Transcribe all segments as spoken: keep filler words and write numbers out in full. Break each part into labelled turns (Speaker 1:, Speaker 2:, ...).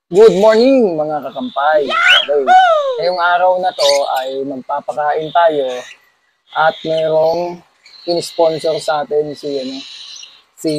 Speaker 1: Good morning mga kakampay. Okay. Ngayong araw na to ay magpapakain tayo at mayroong in-sponsor sa atin si ano, si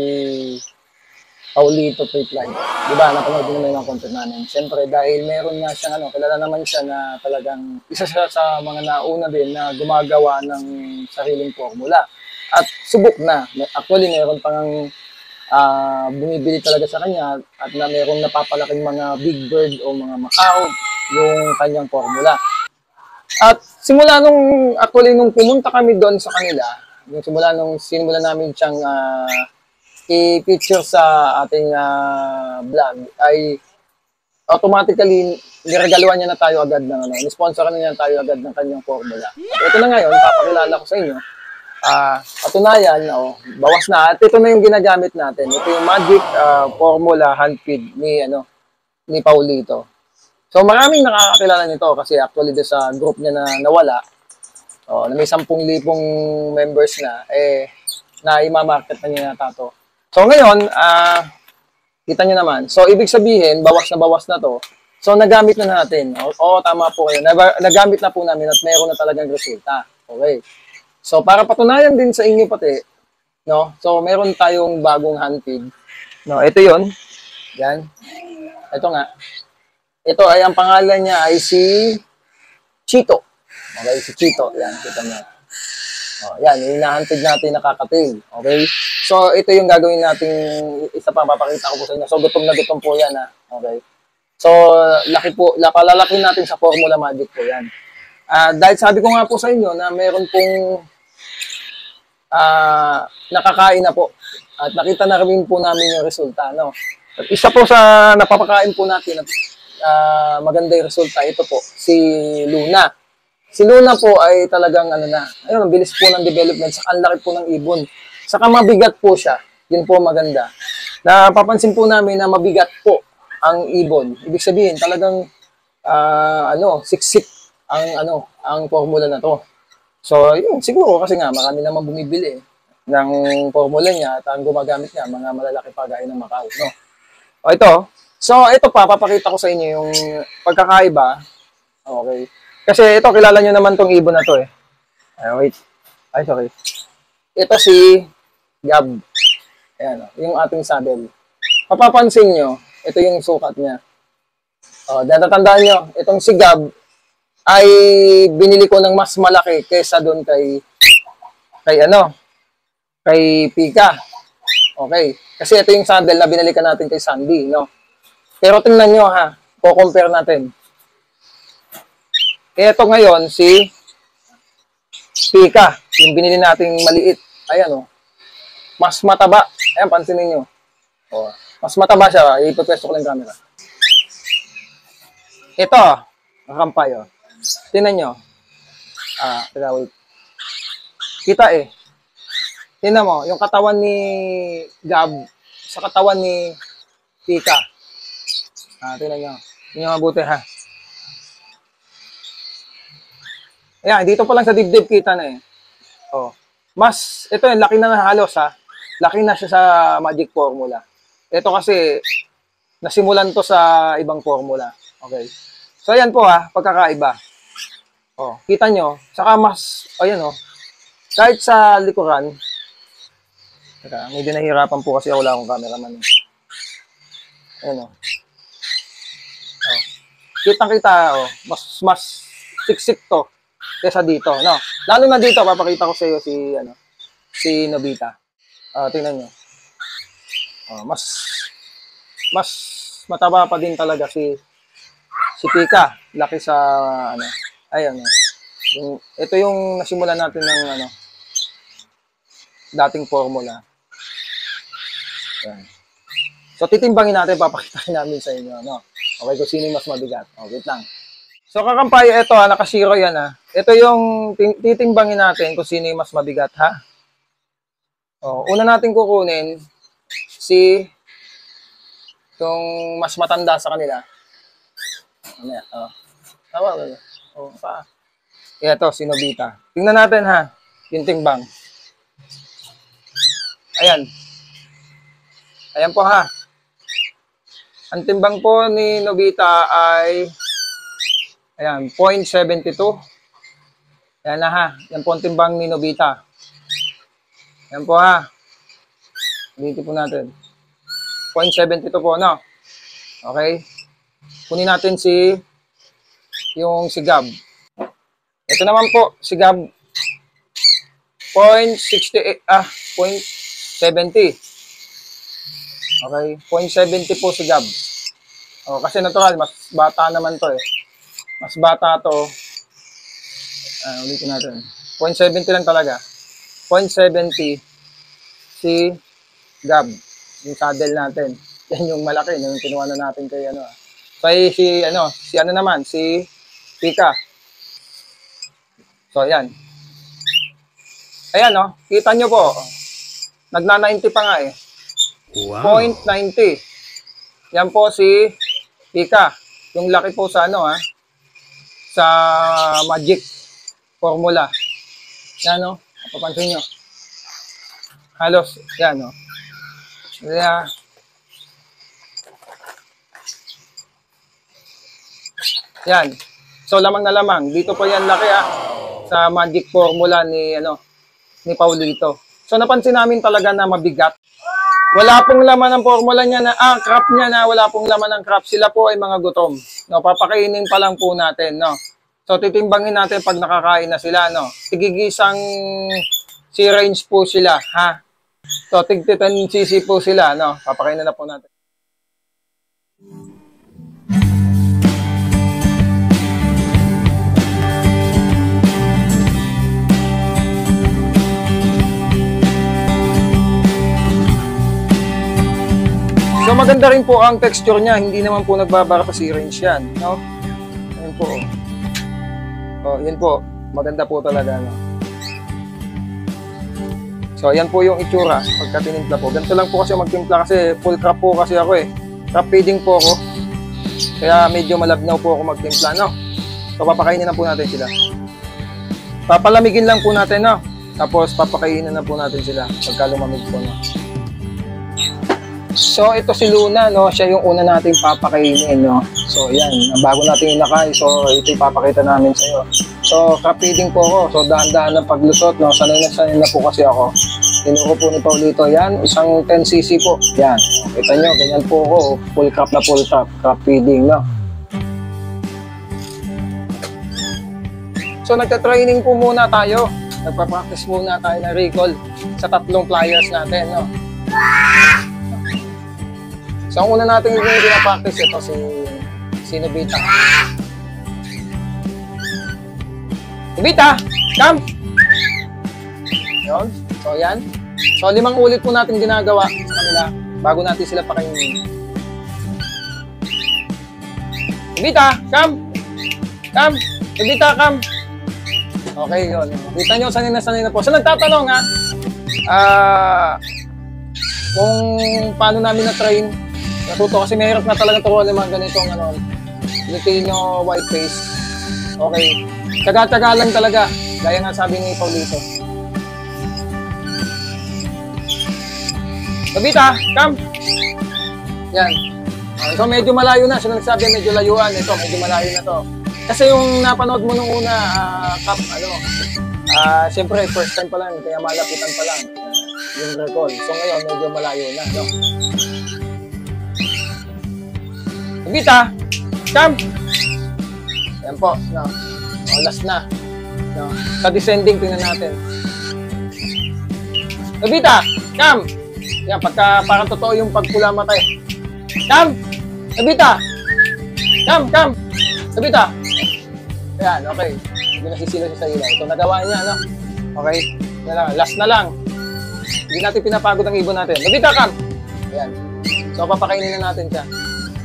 Speaker 1: Paulito Pre-Flight. Di ba? Napanood din naman yung content namin. Siyempre dahil meron nga siyang ano, kilala naman siya na talagang isa siya sa mga nauna din na gumagawa ng sariling formula. At subok na. Actually, meron pang uh, bumibili talaga sa kanya at na mayroong napapalaking mga big bird o mga Macau yung kanyang formula. At simula nung, actually nung pumunta kami doon sa kanila, yung simula nung sinimula namin siyang uh, i-feature sa ating uh, vlog, ay automatically niregaluhan niya na tayo agad ng ano, ni-sponsor na niya tayo agad ng kanyang formula. At ito na ngayon, papakilala ko sa inyo. Ah, uh, patunayan, oh, bawas na. At ito na yung ginagamit natin. Ito yung magic uh, formula hand feed ni ano ni Paulito. So maraming nakakakilala nito kasi actually do sa group niya na nawala, oh, na may sampung libong members na, eh, na i-market na niya na to. So ngayon, ah, uh, kita niyo naman. So ibig sabihin, bawas na bawas na to. So nagamit na natin. Oo, oh, tama po kayo. Nagamit na po namin at mayroon na talagang resulta. Okay. So, para patunayan din sa inyo pati, no? So, meron tayong bagong hand feed. No, ito 'yon. Yan. Ito nga. Ito ay ang pangalan niya ay si Chito. Okay, si Chito. Yan, kita niyo. Oh, yan, yung hand feed natin nakakatail. Okay? So, ito yung gagawin nating isa pa papakita ko po sa inyo. So, gutom na gutom po yan, ha. Okay? So, laki po, palalaki natin sa Formula Magic po yan. Uh, dahil sabi ko nga po sa inyo na meron pong Uh, nakakain na po. At nakita na rin po namin yung resulta. No? At isa po sa napapakain po natin at uh, maganda yung resulta, ito po, si Luna. Si Luna po ay talagang ano na, ayun, ang bilis po ng development, saka ang laki po ng ibon. Saka mabigat po siya. Yun po maganda. Napapansin po namin na mabigat po ang ibon. Ibig sabihin, talagang uh, ano, siksik ang ano, ang formula na to. So, yun, siguro kasi nga, marami naman bumibili ng formula niya at ang gumagamit niya, mga malalaki pa gaya ng Macau, no? O, ito. So, ito pa, papakita ko sa inyo yung pagkakaiba. Okay. Kasi ito, kilala nyo naman tong ibon na to eh. Ay, wait. Ay, sorry. Ito si Gab. Ayan, yung ating saddle. Papapansin nyo, ito yung sukat niya. O, natatandaan nyo, itong si Gab, ay binili ko ng mas malaki kaysa doon kay kay ano kay Pika. Okay, kasi ito yung saddle na binalikan natin kay Sandy, no? Pero tingnan nyo ha, ko-compare natin. Ito ngayon si Pika, yung binili nating maliit. Ayan oh. Mas mataba. Ayan, pansinin nyo. Oh, mas mataba siya. Ipopwesto ko lang yung camera. Ito, nakampay oh. Tingnan nyo. Ah, tira, wait. Kita eh. Tingnan mo, yung katawan ni Gab sa katawan ni Pika. Ah, tingnan nyo. Tingnan nyo mabuti ha. Ayan, dito pa lang sa dibdib kita na eh. Oh. Mas, ito yung laki na na halos ha. Laki na siya sa Magic Formula. Ito kasi, nasimulan to sa ibang formula. Okay. So, ayan po ha, pagkakaiba. Oh, kita nyo, saka mas, ayan oh, kahit sa likuran, teka, medyo nahihirapan po kasi wala akong cameraman. Ayan oh. Oh. Kitang-kita, oh, mas, mas siksik to kaysa dito, no? Lalo na dito, papakita ko sa iyo si, ano, si Nobita. Uh, tingnan nyo. Oh, mas, mas mataba pa din talaga si, si Pika. Laki sa, ano, ayan, yung, ito yung nasimulan natin ng ano, dating formula. Ayan. So, titimbangin natin, papakita namin sa inyo, no? Okay, kung sino yung mas mabigat. Oh, wait lang. So, kakampay, ito ha, nakasiro yan ha. Ito yung titimbangin natin kung sino yung mas mabigat ha. Oh, una natin kukunin si yung mas matanda sa kanila. Ano yan? Oh. Tawa, oh, pa. Ito, si Nobita. Tingnan natin ha, yung timbang. Ayan. Ayan po ha. Ang timbang po ni Nobita ay ayan, zero point seven two. Ayan na ha. Yan po ang timbang ni Nobita. Ayan po ha. Dito po natin. zero point seven two po, no? Okay. Kunin natin si yung si Gab. Ito naman po, si Gab. zero point six eight, ah, zero point seven zero. Okay. zero point seven zero po si Gab. O, kasi natural, mas bata naman to eh. Mas bata to. Ah, ulitin natin. zero point seven zero lang talaga. zero point seven zero si Gab. Yung saddle natin. Yan yung malaki, yung kinuha na natin kay ano. So, si, ano, si ano naman, si Pika. So, ayan. Ayan, no? Kita nyo po. Nagna-ninety pa nga eh. Wow. zero point nine zero. Yan po si Pika. Yung laki po sa ano, ha? Sa Magic Formula. Yan, no? Papansin nyo. Halos, yan, no? Kaya, yan. So, lamang na lamang. Dito po yan laki, ha? Sa Magic Formula ni, ano, ni Paulito. So, napansin namin talaga na mabigat. Wala pong laman ng formula niya na, ah, crop niya na, wala pong laman ng crop. Sila po ay mga gutom. No, papakainin pa lang po natin, no. So, titimbangin natin pag nakakain na sila, no. Tigigisang si range po sila, ha. So, tig ten cc po sila, no. Papakainin na po natin. So, maganda rin po ang texture niya. Hindi naman po nagbabara sa range yan, no? Ayan po. Oh, yan po. Maganda po talaga, no? So, yan po yung itsura pagka tinimpla po. Ganito lang po kasi magtimpla kasi full crop po kasi ako eh. Crop feeding po ako. Kaya medyo malabnaw po ako magtimpla, no? So, papakainin na po natin sila. Papalamigin lang po natin, no? Tapos, papakainin na po natin sila pagka lumamig po, no? So, ito si Luna, no? Siya yung una nating papakainin, no? So, yan. Bago natin inakay, so, ito yung papakita namin sa'yo. So, crop feeding po ako. So, dahan-dahan ng paglusot, no? Sanay na sanay na po kasi ako. Tinuro po ni Paulito. Yan, isang ten cc po. Yan. Kita nyo, ganyan po ako. Full crop na full crop. Crop feeding, no? So, nagta-training po muna tayo. Nagpa-practice muna tayo ng recall sa tatlong pliers natin, no? So, ang una natin yung pinapractice ito si, si Nobita. Nobita! Come! Yun. So, yan. So, limang ulit po natin ginagawa sa kanila bago natin sila pakainin. Nobita! Come! Come! Nobita, come! Okay, yun. Kita nyo, sanay na sanay na po. So, nagtatanong ha, ah, uh, kung paano namin na-train, natuto kasi mahirap na talaga turuan yung mga ganitong ano, Latino white face. Okay. Taga-taga lang talaga. Gaya nga sabi ni Paulito. Nobita, come! Yan. Uh, so medyo malayo na. So nagsabi medyo layuan. Ito, medyo malayo na to. Kasi yung napanood mo nung una, uh, Kap, ano, uh, siyempre first time pa lang, kaya malapitan pa lang uh, yung recall. So ngayon, medyo malayo na, no? Nobita, come! Ayan po, no? O, last na. No? Sa descending, tingnan natin. Nobita, come! Yan, pagka parang totoo yung pagpula mata eh. Come! Nobita! Come, come! Nobita! Ayan, okay. Hindi nasisilo siya sa ilaw. So, nagawa niya, no? Okay? Yan lang. Last na lang. Hindi natin pinapagod ang ibon natin. Nobita, come! Ayan. So, papakainin na natin siya.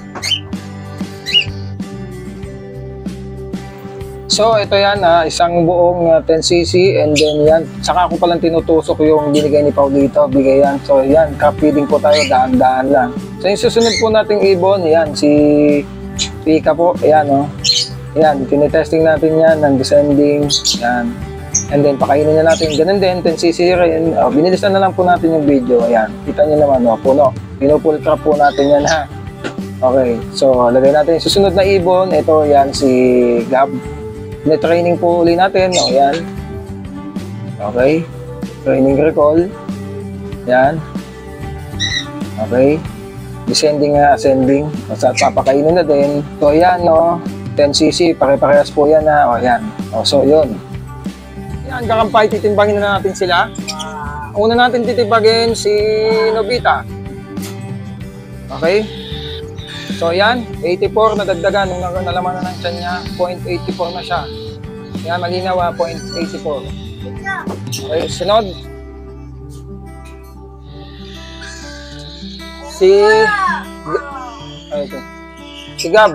Speaker 1: So, ito yan, ha, isang buong uh, ten cc and then yan. Saka ako palang tinutusok yung binigay ni Paulito, bigay yan. So, yan, crop feeding po tayo, daan-daan lang. So, yung susunod po nating ibon, yan, si Pika po, yan, oh. Yan, tinitesting natin yan, ng descending, yan. And then, pakainin na natin, ganun din, ten cc rin. Oh, binilisan na lang po natin yung video, ayan. Kita nyo naman, oh, puno. Pinupull crop po natin yan, ha. Okay, so lagay natin yung susunod na ibon. Ito, yan, si Gab. Na-training po uli natin. O, yan. Okay. Training recall. Yan. Okay. Descending na ascending. Basta papakainin na din. So, yan, no. ten C C. Pare-parehas po yan, na. O, yan. O, so, yun. Yan, kakampay. Titimbangin na natin sila. Una natin titimbagin si Nobita. Okay. So, yan, eighty-four na dagdagan nung nalaman na ng tiyan niya, zero point eight four na siya. Yan, malinaw, zero point eight four. Okay, sunod. Si... Ay, ito. Si Gab.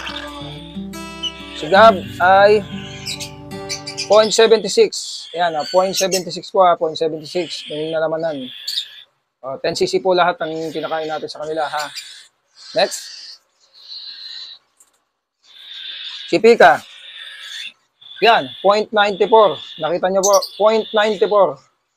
Speaker 1: Si Gab ay zero point seven six. Yan, zero point seven six po, zero point seven six. Yung nalamanan. Uh, ten C C po lahat ang pinakain natin sa kanila, ha. Next. Si Pika. Yan, zero point nine four. Nakita nyo po, zero point nine four.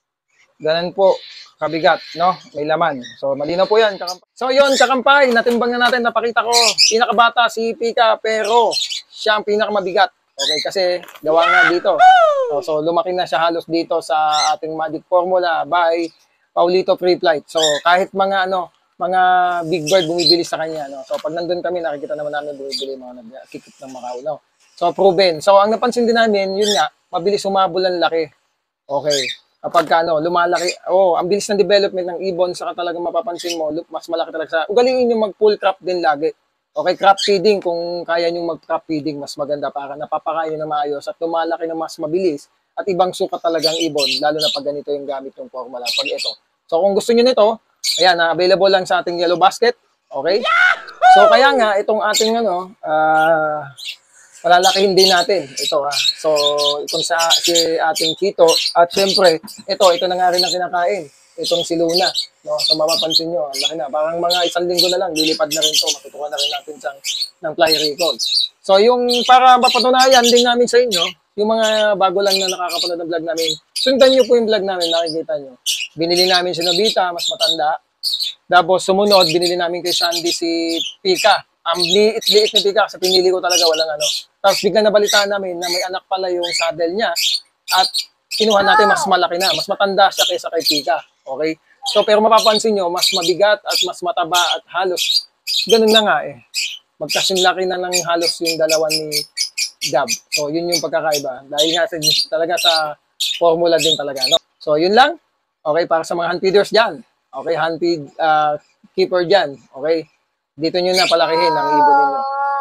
Speaker 1: Ganun po, kabigat, no? May laman. So, malinaw po yan, kakampay. So, yun, kakampay. Natimbang na natin, napakita ko. Pinakabata si Pika, pero siya ang pinakamabigat. Okay, kasi gawa nga dito. So, so, lumaki na siya halos dito sa ating Magic Formula by Paulito Free Flight. So, kahit mga ano, mga big bird bumibili sa kanya, no? So, pag nandun kami, nakikita naman namin bumibili mga nagkikip ng Macau, no? So, proven. So, ang napansin din namin, yun nga, mabilis humabol ang laki. Okay. Kapag ano, lumalaki, oh, ang bilis ng development ng ibon, saka talagang mapapansin mo, look, mas malaki talaga sa, ugalingin nyo mag-full crop din lagi. Okay, crop feeding, kung kaya nyo mag-crop feeding, mas maganda para napapakain nyo na maayos at lumalaki na mas mabilis at ibang sukat talagang ibon, lalo na pag ganito yung gamit yung formula, pag ito. So, kung gusto nyo nito, ayan, uh, available lang sa ating yellow basket. Okay? So, kaya nga, itong ating, ano, ah, uh, palalakihin din natin. Ito, ha. So, itong sa si ating Chito. At syempre, ito, ito na nga rin ang kinakain. Itong si Luna. No? So, mapapansin nyo, ang laki na. Parang mga isang linggo na lang, lilipad na rin to. Matutukan na rin natin sa, ng fly recall. So, yung para mapatunayan din namin sa inyo, yung mga bago lang na nakakapanood ng vlog namin, sundan nyo po yung vlog namin, nakikita nyo. Binili namin si Nobita, mas matanda. Tapos sumunod, binili namin kay Sandy si Pika. Ang liit-liit ni Pika kasi pinili ko talaga, walang ano. Tapos biglang nabalitaan namin na may anak pala yung saddle niya at kinuha natin mas malaki na. Mas matanda siya kaysa kay Pika. Okay? So pero mapapansin nyo, mas mabigat at mas mataba at halos. Ganun na nga eh. Magkasing laki na ng halos yung dalawa ni Gab. So yun yung pagkakaiba. Dahil nga talaga sa formula din talaga. No? So yun lang. Okay, para sa mga hand feeders dyan. Okay, hand feed uh, keeper dyan. Okay? Dito nyo na palakihin ang ibon ninyo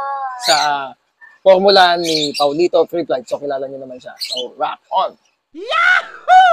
Speaker 1: sa uh, formula ni Paulito Free Flight. So, kilala nyo naman siya. So, rock on! Yahoo!